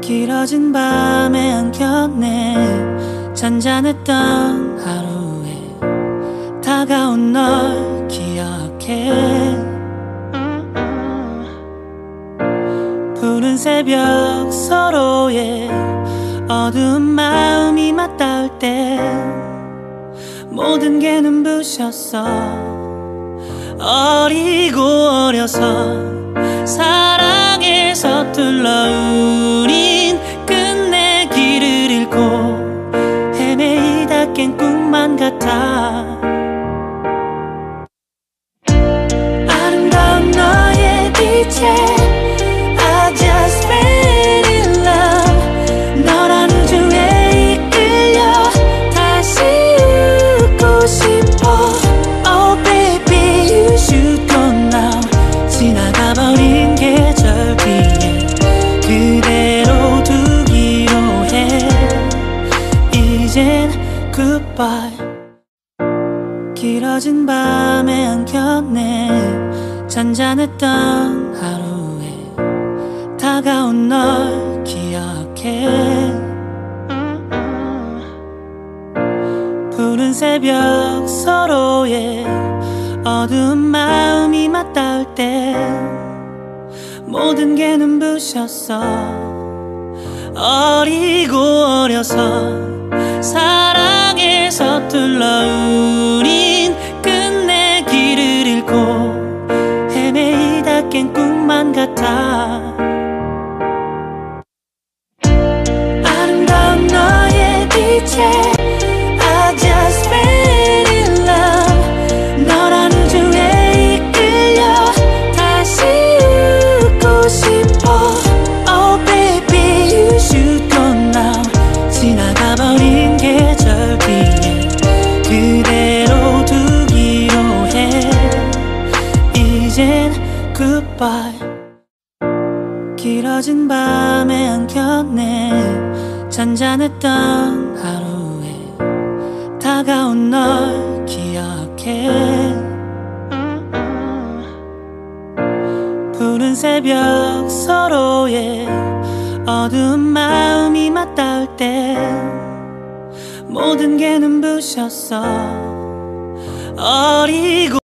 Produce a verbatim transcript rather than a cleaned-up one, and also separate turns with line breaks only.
길어진 밤에 안겼네. 잔잔했던 하루에 다가온 널 기억해. 푸른 새벽 서로의 어두운 마음이 맞닿을 때 모든 게 눈부셨어. 어리고 어려서 사랑에 서툴러 우린 끝내 길을 잃고 헤매이다 깬 꿈만 같아. 아름다운 너의 빛에 I just fell in love. 너란 우주에 이끌려 다시 웃고 싶어. Oh baby you should go now. 지나가버린 계절 위에 그대로 두기로 해. 이젠 goodbye. 길어진 밤에 안겼네. 잔잔했던 하루에 다가온 널 기억해. 푸른 새벽 서로의 어두운 마음이 맞닿을 때 모든 게 눈부셨어. 어리고 어려서 사랑에 서툴러 우린 끝내 길을 잃고 헤매이다 깬 꿈만 같아. 아름다운 너의 빛에 I just fell in love. 너란 우주에 이끌려 다시 웃고 싶어. Oh baby you should go now. 지나가버린 계절 위에 그대로 두기로 해. 이젠 goodbye. 길어진 밤에 안겼네. 잔잔했던 하루에 다가온 널 기억해. 푸른 새벽 서로의 어두운 마음이 맞닿을 때 모든 게 눈부셨어. 어리고